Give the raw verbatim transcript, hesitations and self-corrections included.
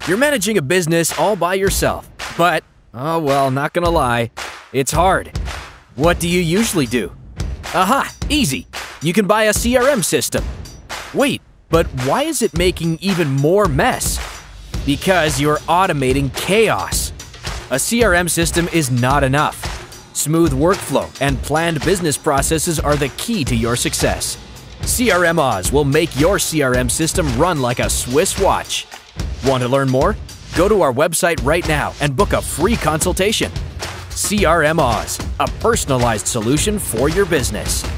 You're managing a business all by yourself, but, oh well, not gonna lie, it's hard. What do you usually do? Aha, easy! You can buy a C R M system. Wait, but why is it making even more mess? Because you're automating chaos. A C R M system is not enough. Smooth workflow and planned business processes are the key to your success. SRMOZ will make your C R M system run like a Swiss watch. Want to learn more? Go to our website right now and book a free consultation. SRMOZ, a personalized solution for your business.